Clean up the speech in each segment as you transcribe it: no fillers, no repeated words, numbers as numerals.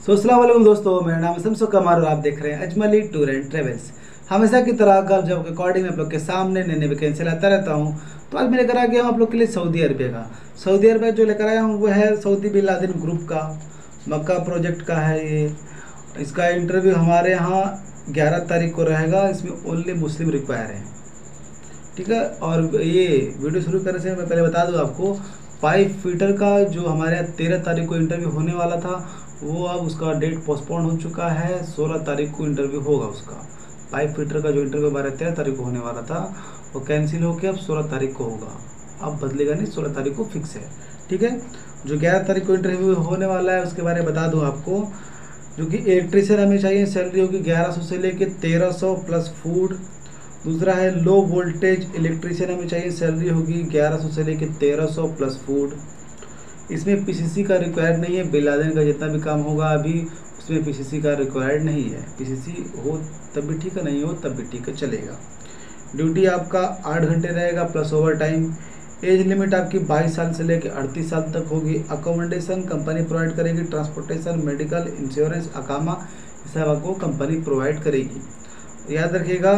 अस्सलाम वालेकुम दोस्तों, मेरा नाम है शम्सु कमार और आप देख रहे हैं अजमली टूर एंड ट्रेवल्स। हमेशा की तरह कल जब रिकॉर्डिंग में आप लोग के सामने नई नई वैकेंसी लाता रहता हूं, तो आज मैं लेकर आ गया हूं आप लोग के लिए सऊदी अरबिया का। सऊदी अरबिया जो लेकर आया हूं वो है सऊदी बिन लादेन ग्रुप का मक्का प्रोजेक्ट का है ये। इसका इंटरव्यू हमारे यहाँ 11 तारीख को रहेगा। इसमें ओनली मुस्लिम रिक्वायर है, ठीक है। और ये वीडियो शुरू करने से मैं पहले बता दूं आपको, पाइप फिटर का जो हमारे यहाँ 13 तारीख को इंटरव्यू होने वाला था, वो अब उसका डेट पोस्टपोन हो चुका है। 16 तारीख को इंटरव्यू होगा उसका। पाइप फिटर का जो इंटरव्यू हमारे 13 तारीख को होने वाला था वो कैंसिल होकर अब 16 तारीख को होगा। अब बदलेगा नहीं, 16 तारीख को फिक्स है, ठीक है। जो 11 तारीख को इंटरव्यू होने वाला है उसके बारे में बता दूँ आपको। जो कि इलेक्ट्रीशियन हमें चाहिए, सैलरी होगी 1100 से लेके 1300 प्लस फूड। दूसरा है लो वोल्टेज इलेक्ट्रीशियन हमें चाहिए, सैलरी होगी 1100 से लेके 1300 प्लस फूड। इसमें पीसीसी का रिक्वायर्ड नहीं है। बिन लादेन का जितना भी काम होगा अभी उसमें पीसीसी का रिक्वायर्ड नहीं है। पीसीसी हो तब भी ठीक है, नहीं हो तब भी ठीक है, चलेगा। ड्यूटी आपका 8 घंटे रहेगा plus overtime. Age limit आपकी 22 साल से लेकर 38 साल तक होगी। अकोमोडेशन कंपनी प्रोवाइड करेगी। ट्रांसपोर्टेशन, मेडिकल, इंश्योरेंस, अकामा ये सब आपको कंपनी प्रोवाइड करेगी। याद रखिएगा,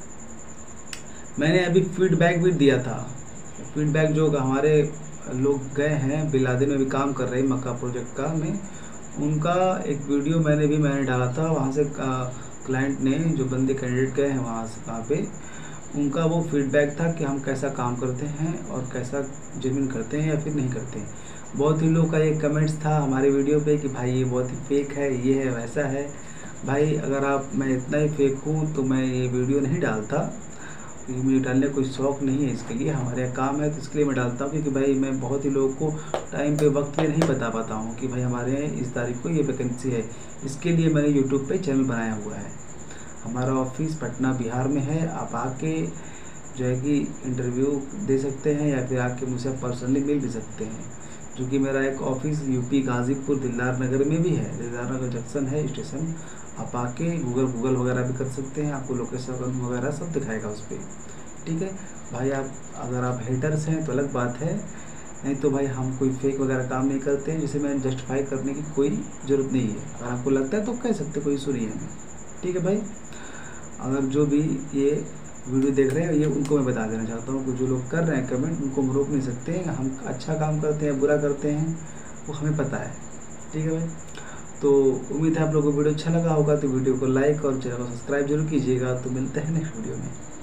मैंने अभी फीडबैक भी दिया था। फीडबैक जो हमारे लोग गए हैं बिन लादेन में भी काम कर रहे हैं मक्का प्रोजेक्ट का में, उनका एक वीडियो मैंने डाला था। वहाँ से क्लाइंट ने, जो बंदे कैंडिडेट गए हैं वहाँ पे, उनका वो फीडबैक था कि हम कैसा काम करते हैं और कैसा जेन्युइन करते हैं या फिर नहीं करते हैं। बहुत ही लोगों का ये कमेंट्स था हमारे वीडियो पे कि भाई ये बहुत ही फेक है, ये है, वैसा है। भाई अगर मैं इतना ही फेक हूँ तो मैं ये वीडियो नहीं डालता। मुझे डालने कोई शौक़ नहीं है, इसके लिए हमारे यहाँ काम है तो इसके लिए मैं डालता हूँ। क्योंकि भाई मैं बहुत ही लोगों को टाइम पे वक्त पे नहीं बता पाता हूँ कि भाई हमारे यहाँ इस तारीख को ये वैकेंसी है। इसके लिए मैंने यूट्यूब पे चैनल बनाया हुआ है। हमारा ऑफिस पटना बिहार में है। आप आके जो है कि इंटरव्यू दे सकते हैं या फिर आके मुझसे पर्सनली मिल भी सकते हैं। जो कि मेरा एक ऑफिस यूपी गाज़ीपुर दिलदार नगर में भी है। दिलदार नगर जंक्शन है स्टेशन। आप आके गूगल वगैरह भी कर सकते हैं, आपको लोकेशन वगैरह सब दिखाएगा उस पर, ठीक है भाई। अगर आप हेटर्स हैं तो अलग बात है, नहीं तो भाई हम कोई फेक वगैरह काम नहीं करते हैं, जिसे मैं जस्टिफाई करने की कोई ज़रूरत नहीं है। अगर आपको लगता है तो कह सकते, कोई इशू नहीं है हमें, ठीक है भाई। अगर जो भी ये वीडियो देख रहे हैं ये उनको मैं बता देना चाहता हूँ कि जो लोग कर रहे हैं कमेंट, उनको हम रोक नहीं सकते। हम अच्छा काम करते हैं बुरा करते हैं वो हमें पता है, ठीक है भाई। तो उम्मीद है आप लोगों को वीडियो अच्छा लगा होगा। तो वीडियो को लाइक और चैनल को सब्सक्राइब जरूर कीजिएगा। तो मिलते हैं नेक्स्ट वीडियो में।